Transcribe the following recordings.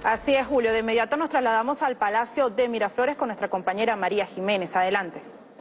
Así es, Julio. De inmediato nos trasladamos al Palacio de Miraflores con nuestra compañera María Jiménez. Adelante.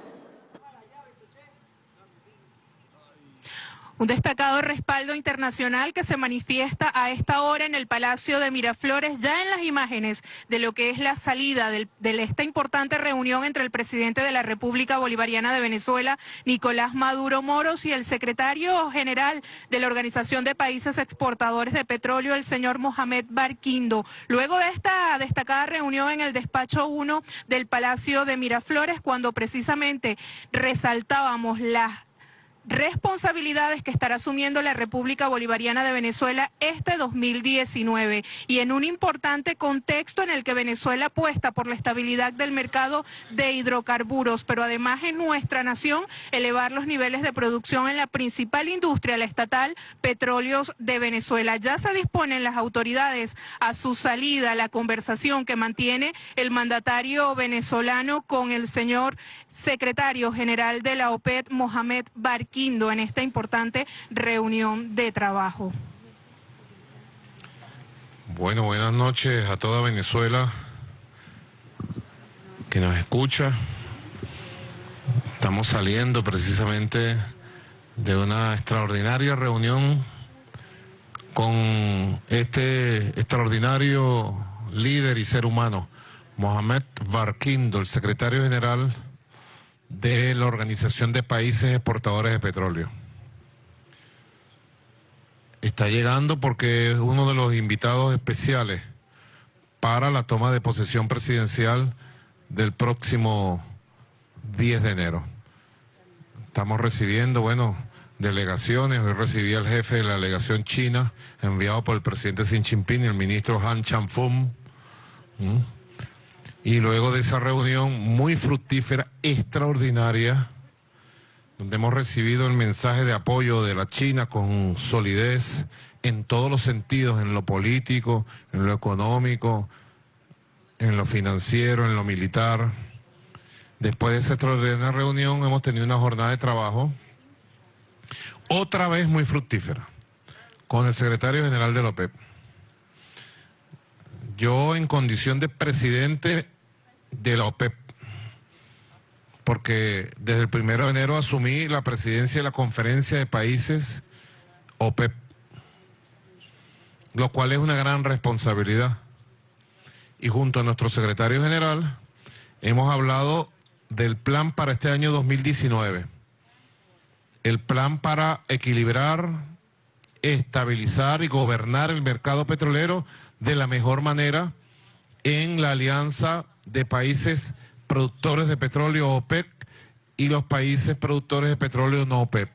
Un destacado respaldo internacional que se manifiesta a esta hora en el Palacio de Miraflores, ya en las imágenes de lo que es la salida de esta importante reunión entre el presidente de la República Bolivariana de Venezuela, Nicolás Maduro Moros, y el secretario general de la Organización de Países Exportadores de Petróleo, el señor Mohamed Barquindo. Luego de esta destacada reunión en el despacho 1 del Palacio de Miraflores, cuando precisamente resaltábamos las responsabilidades que estará asumiendo la República Bolivariana de Venezuela este 2019 y en un importante contexto en el que Venezuela apuesta por la estabilidad del mercado de hidrocarburos, pero además en nuestra nación elevar los niveles de producción en la principal industria, la estatal Petróleos de Venezuela. Ya se disponen las autoridades a su salida, la conversación que mantiene el mandatario venezolano con el señor secretario general de la OPEP, Mohamed Barquindo, en esta importante reunión de trabajo. Bueno, buenas noches a toda Venezuela que nos escucha. Estamos saliendo precisamente de una extraordinaria reunión con este extraordinario líder y ser humano, Mohamed Barquindo, el secretario general de la Organización de Países Exportadores de Petróleo. Está llegando porque es uno de los invitados especiales para la toma de posesión presidencial del próximo 10 de enero. Estamos recibiendo, bueno, delegaciones. Hoy recibí al jefe de la delegación china, enviado por el presidente Xi Jinping, el ministro Han Changfeng. Y luego de esa reunión muy fructífera, extraordinaria, donde hemos recibido el mensaje de apoyo de la China con solidez en todos los sentidos, en lo político, en lo económico, en lo financiero, en lo militar. Después de esa extraordinaria reunión hemos tenido una jornada de trabajo, otra vez muy fructífera, con el secretario general de la OPEP. Yo en condición de presidente de la OPEP, porque desde el 1 de enero asumí la presidencia de la Conferencia de Países OPEP, lo cual es una gran responsabilidad. Y junto a nuestro secretario general hemos hablado del plan para este año 2019, el plan para equilibrar, estabilizar y gobernar el mercado petrolero de la mejor manera en la alianza de países productores de petróleo OPEC y los países productores de petróleo no OPEP,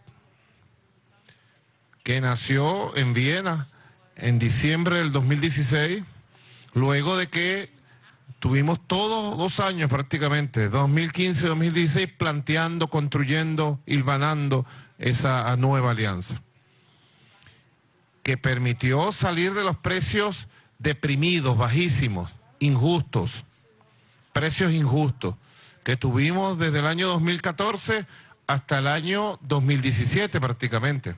que nació en Viena en diciembre del 2016, luego de que tuvimos todos 2 años prácticamente, 2015 y 2016, planteando, construyendo, hilvanando esa nueva alianza, que permitió salir de los precios deprimidos, bajísimos, injustos, precios injustos, que tuvimos desde el año 2014 hasta el año 2017 prácticamente.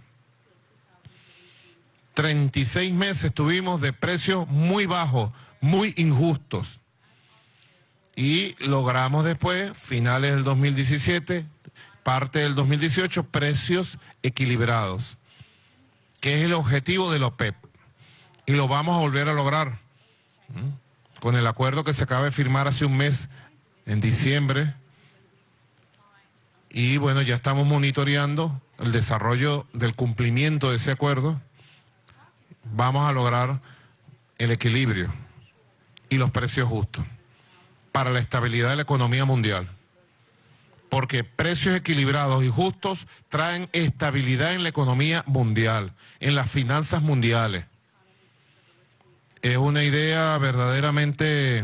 36 meses tuvimos de precios muy bajos, muy injustos. Y logramos después, finales del 2017, parte del 2018, precios equilibrados, que es el objetivo de la OPEP. Y lo vamos a volver a lograr con el acuerdo que se acaba de firmar hace un mes, en diciembre. Y bueno, ya estamos monitoreando el desarrollo del cumplimiento de ese acuerdo. Vamos a lograr el equilibrio y los precios justos para la estabilidad de la economía mundial. Porque precios equilibrados y justos traen estabilidad en la economía mundial, en las finanzas mundiales. Es una idea verdaderamente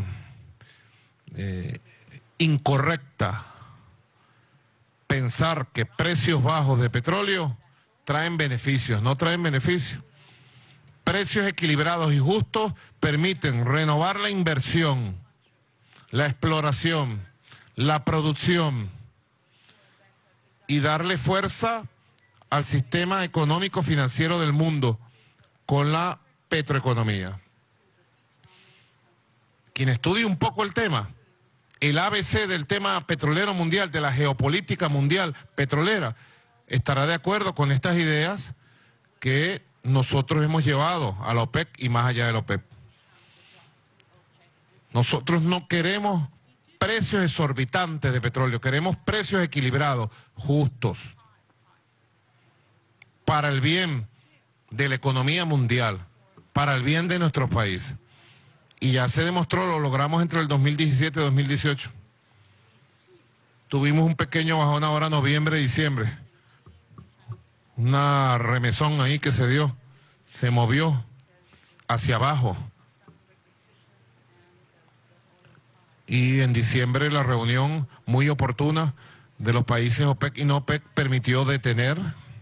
incorrecta pensar que precios bajos de petróleo traen beneficios. No traen beneficios. Precios equilibrados y justos permiten renovar la inversión, la exploración, la producción y darle fuerza al sistema económico financiero del mundo con la petroeconomía. quien estudie un poco el tema, el ABC del tema petrolero mundial, de la geopolítica mundial petrolera, estará de acuerdo con estas ideas que nosotros hemos llevado a la OPEC y más allá de la OPEC. Nosotros no queremos precios exorbitantes de petróleo, queremos precios equilibrados, justos, para el bien de la economía mundial, para el bien de nuestros países. Y ya se demostró, lo logramos entre el 2017 y 2018. Tuvimos un pequeño bajón ahora noviembre, diciembre. Una remesón ahí que se dio, se movió hacia abajo. Y en diciembre la reunión muy oportuna de los países OPEC y no OPEC permitió detener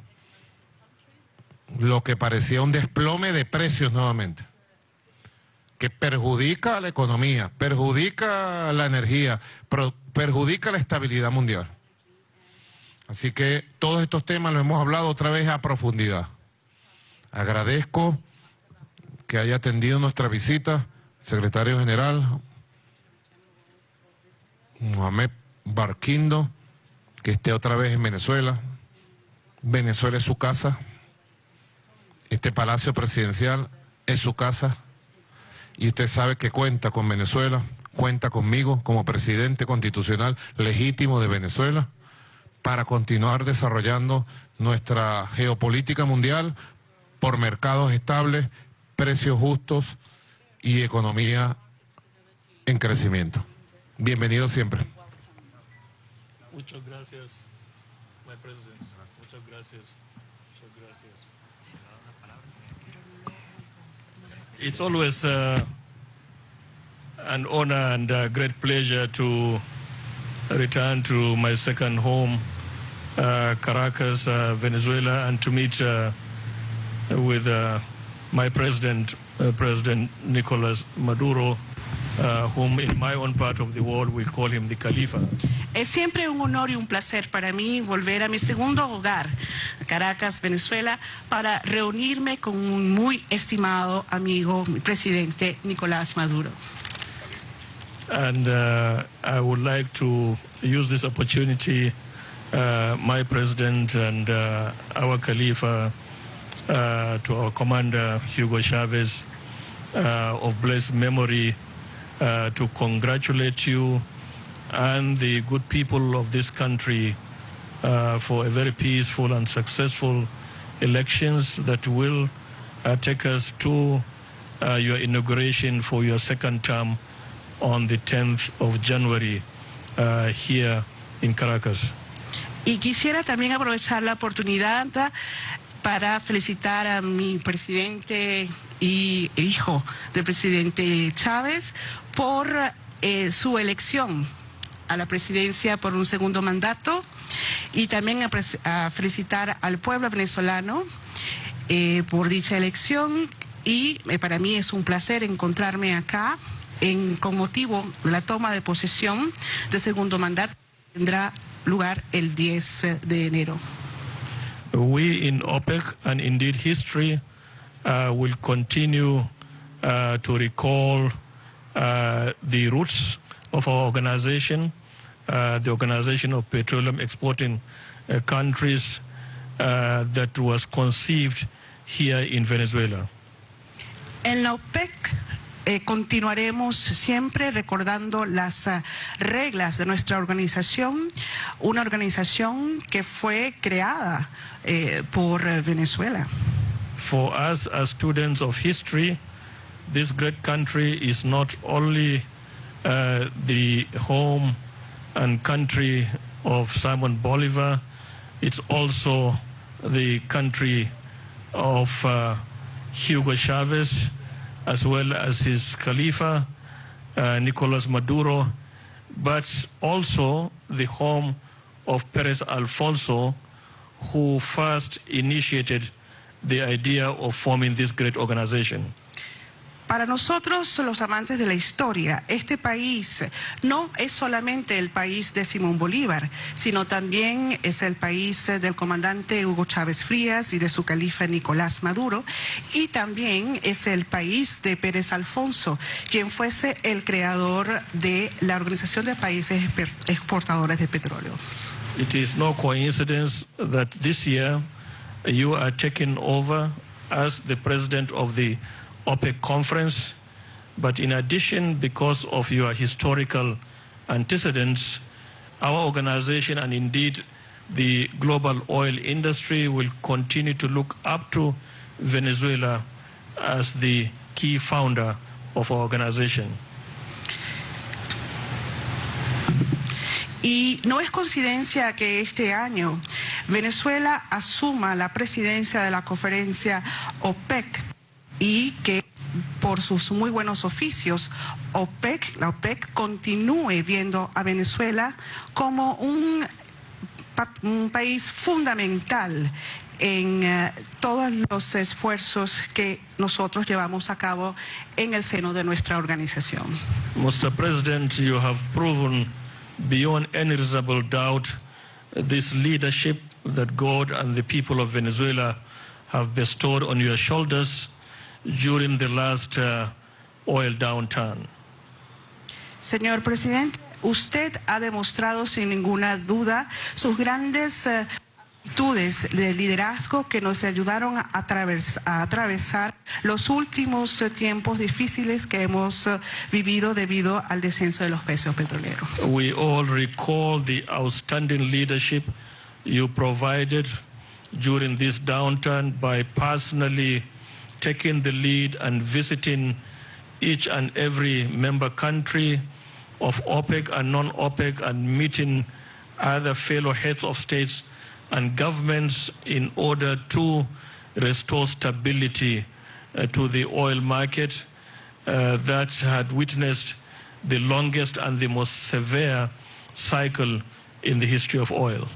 lo que parecía un desplome de precios nuevamente, que perjudica a la economía, perjudica la energía, perjudica la estabilidad mundial. Así que todos estos temas los hemos hablado otra vez a profundidad. Agradezco que haya atendido nuestra visita, secretario general Mohamed Barquindo, que esté otra vez en Venezuela. Venezuela es su casa. Este palacio presidencial es su casa. Y usted sabe que cuenta con Venezuela, cuenta conmigo como presidente constitucional legítimo de Venezuela para continuar desarrollando nuestra geopolítica mundial por mercados estables, precios justos y economía en crecimiento. Bienvenido siempre. Muchas gracias, my president. Muchas gracias. Muchas gracias. It's always an honor and a great pleasure to return to my second home, Caracas, Venezuela, and to meet with my president, President Nicolas Maduro, whom in my own part of the world we call him the Khalifa. Es siempre un honor y un placer para mí volver a mi segundo hogar, Caracas, Venezuela, para reunirme con un muy estimado amigo, mi presidente Nicolás Maduro. And I would like to use this opportunity, my president and our Khalifa, to our commander, Hugo Chavez, of blessed memory, to congratulate you and the good people of this country for a very peaceful and successful elections that will take us to your inauguration for your second term on the 10th of January here in Caracas. Y quisiera también aprovechar la oportunidad para felicitar a mi presidente y hijo del presidente Chávez por su elección a la presidencia por un segundo mandato, y también a felicitar al pueblo venezolano por dicha elección. Y para mí es un placer encontrarme acá con motivo de la toma de posesión del segundo mandato que tendrá lugar el 10 de enero. We in OPEC and indeed history will continue to recall the roots of our organization, the Organization of Petroleum Exporting Countries that was conceived here in Venezuela. En la OPEC continuaremos siempre recordando las reglas de nuestra organización, una organización que fue creada por Venezuela. For us as students of history, this great country is not only the home and country of Simon Bolivar, it's also the country of Hugo Chavez, as well as his Khalifa, Nicolas Maduro, but also the home of Perez Alfonso, who first initiated the idea of forming this great organization. Para nosotros, los amantes de la historia, este país no es solamente el país de Simón Bolívar, sino también es el país del comandante Hugo Chávez Frías y de su califa Nicolás Maduro, y también es el país de Pérez Alfonso, quien fuese el creador de la Organización de Países Exportadores de Petróleo. It is no coincidence that this year you are taking over as the president of the OPEC conference, but in addition, because of your historical antecedents, our organization and indeed the global oil industry will continue to look up to Venezuela as the key founder of our organization. Y no es coincidencia que este año Venezuela asuma la presidencia de la conferencia OPEC y que por sus muy buenos oficios la OPEC continúe viendo a Venezuela como un país fundamental en todos los esfuerzos que nosotros llevamos a cabo en el seno de nuestra organización. Mr. President, you have proven beyond any reasonable doubt this leadership that God and the people of Venezuela have bestowed on your shoulders during the last oil downturn. Señor presidente, usted ha demostrado sin ninguna duda sus grandes actitudes de liderazgo que nos ayudaron a atravesar los últimos tiempos difíciles que hemos vivido debido al descenso de los precios petroleros. We all recall the outstanding leadership you provided during this downturn by personally taking the lead and visiting each and every member country of OPEC and non-OPEC and meeting other fellow heads of states and governments in order to restore stability to the oil market that had witnessed the longest and the most severe cycle in the history of oil.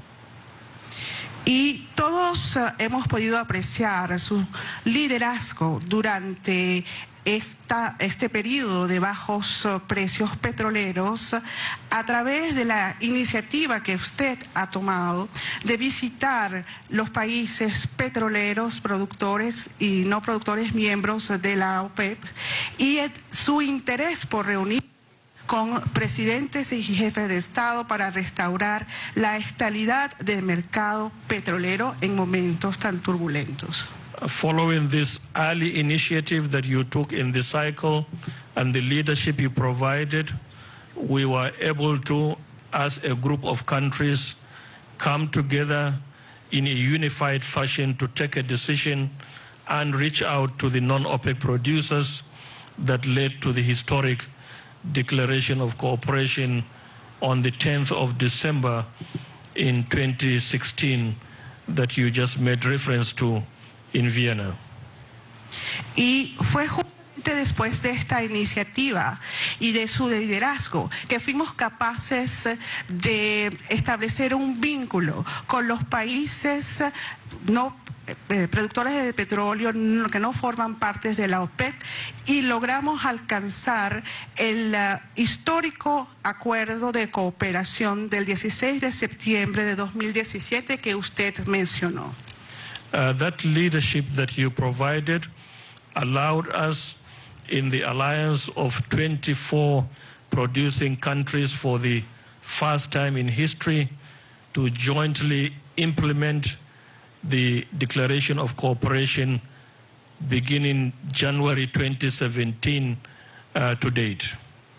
Y todos hemos podido apreciar su liderazgo durante este periodo de bajos precios petroleros a través de la iniciativa que usted ha tomado de visitar los países petroleros, productores y no productores miembros de la OPEP, y su interés por reunir con presidentes y jefes de Estado para restaurar la estabilidad del mercado petrolero en momentos tan turbulentos. Following this early initiative that you took in the cycle and the leadership you provided, we were able to, as a group of countries, come together in a unified fashion to take a decision and reach out to the non-OPEC producers that led to the historic declaration of cooperation on the 10th of December in 2016 that you just made reference to in Vienna. Y fue justamente después de esta iniciativa y de su liderazgo que fuimos capaces de establecer un vínculo con los países productores de petróleo que no forman parte de la OPEP, y logramos alcanzar el histórico acuerdo de cooperación del 16 de septiembre de 2017 que usted mencionó. That leadership that you provided allowed us in the alliance of 24 producing countries for the first time in history to jointly implement the Declaration of Cooperation beginning January 2017 to date.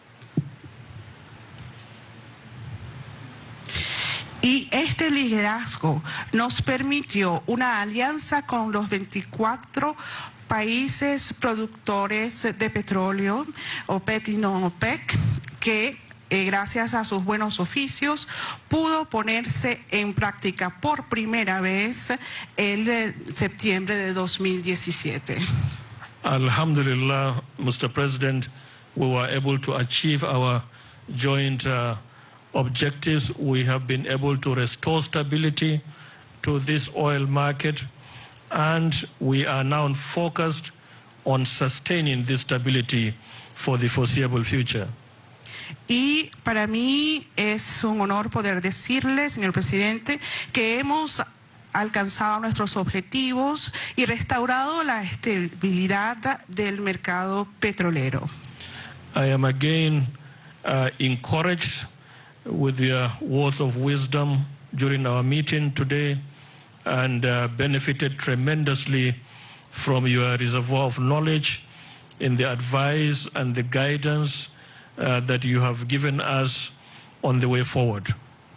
Y este liderazgo nos permitió una alianza con los 24 países productores de petróleo, OPEP y no OPEC, que gracias a sus buenos oficios pudo ponerse en práctica por primera vez en septiembre de 2017. Alhamdulillah, Mr. President, we were able to achieve our joint objectives. We have been able to restore stability to this oil market, and we are now focused on sustaining this stability for the foreseeable future. Y para mí es un honor poder decirle, señor presidente, que hemos alcanzado nuestros objetivos y restaurado la estabilidad del mercado petrolero. I am again encouraged with your words of wisdom during our meeting today and benefited tremendously from your reservoir of knowledge in the advice and the guidance that you have given us on the way forward.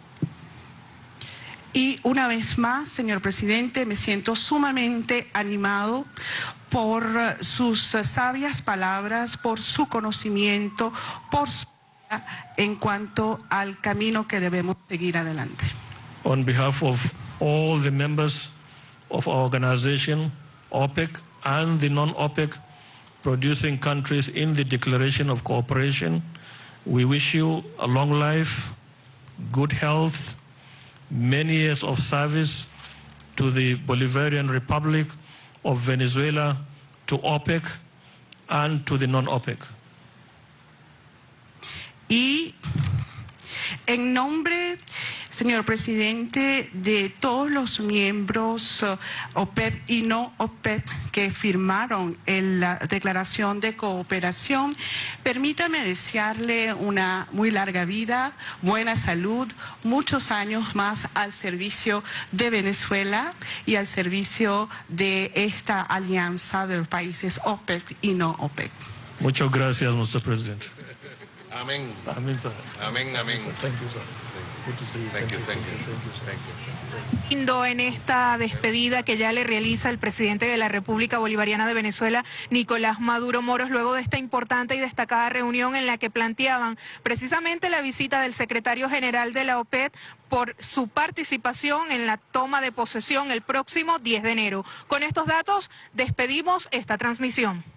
Y una vez más, señor presidente, me siento sumamente animado por sus sabias palabras, por su conocimiento, por su en cuanto al camino que debemos seguir adelante. On behalf of all the members of our organization, OPEC, and the non-OPEC producing countries in the Declaration of Cooperation, we wish you a long life, good health, many years of service to the Bolivarian Republic of Venezuela, to OPEC, and to the non-OPEC. Y en nombre, señor presidente, de todos los miembros OPEP y no OPEP que firmaron la declaración de cooperación, permítame desearle una muy larga vida, buena salud, muchos años más al servicio de Venezuela y al servicio de esta alianza de los países OPEP y no OPEP. Muchas gracias, Mr. President. Amén. Amén, sir. Amén, amén. Thank you, sir. Good to see you. Thank you, thank you. Thank you. Lindo en esta despedida que ya le realiza el presidente de la República Bolivariana de Venezuela, Nicolás Maduro Moros, luego de esta importante y destacada reunión en la que planteaban precisamente la visita del secretario general de la OPEP por su participación en la toma de posesión el próximo 10 de enero. Con estos datos despedimos esta transmisión.